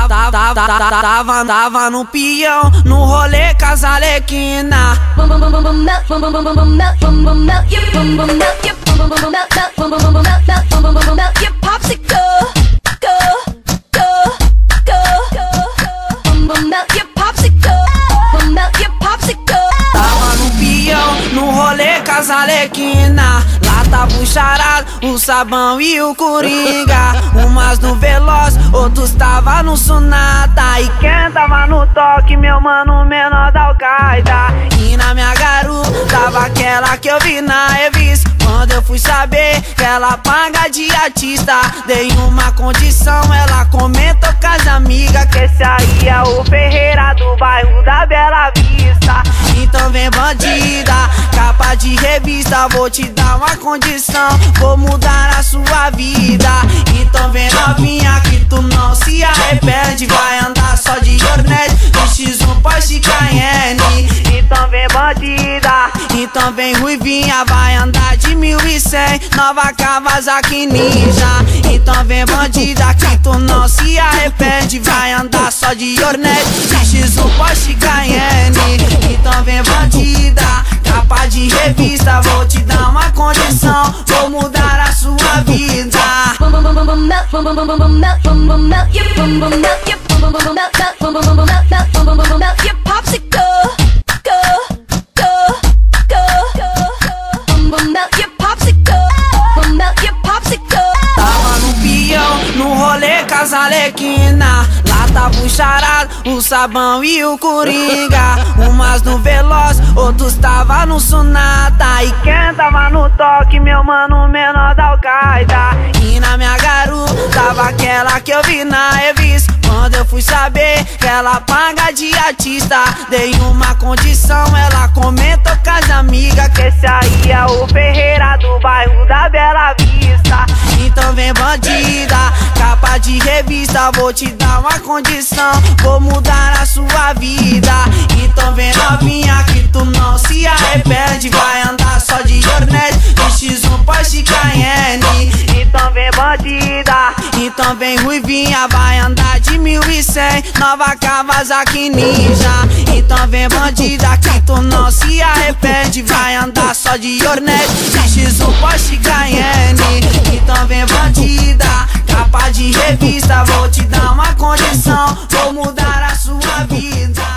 Tava no peão, no rolê com as alequina. Tava no peão, no rolê com as alequina. Lá tava o charado, o sabão e o coringa. Umas no veloz, outros tava no sunata. E quem tava no toque, meu mano menor da Al-Qaeda. E na minha garupa tava aquela que eu vi na revista. Quando eu fui saber que ela paga de artista, dei uma condição, ela comentou com as amigas que esse aí é o Ferreira do bairro da Bela Vista. Então vem bandida, capa de revista, vou te dar uma condição, vou mudar a sua vida. Então vem novinha que tu não se arrepende, vai andar só de Hornet, X1 Porsche Cayenne. Então vem bandida, então vem ruivinha, vai andar de 1100, nova Kawasaki Ninja. Então vem bandida que tu não se arrepende, vai andar só de Hornet, X1 Porsche Cayenne. Então vem bandida, capa de revista, vou te dar uma condição, vou mudar a sua vida. Tava no peão, no rolê com as alequina. Lá tava o charado, o sabão e o coringa. Umas no veloz, outros tava no sunata. E quem tava no toque, meu mano menor da Al-Qaeda. E na minha garupa tava aquela que eu vi na revista. Quando eu fui saber que ela paga de artista, dei uma condição, ela comentou com as amigas que esse aí é o Ferreira do bairro da Bela Vista. Então vem bandida, capa de revista, vou te dar uma condição, vou mudar a sua vida. Então vem novinha que tu não se arrepende, vai andar só de Hornet, X1 Porsche Cayenne. Então vem bandida, então vem ruivinha, vai andar de 1100, nova Kawasaki Ninja. Então vem bandida que tu não se arrepende, vai andar só de Hornet, X1 Porsche Cayenne. Então vem bandida, capa de revista, vou te dar uma condição, vou mudar a sua vida.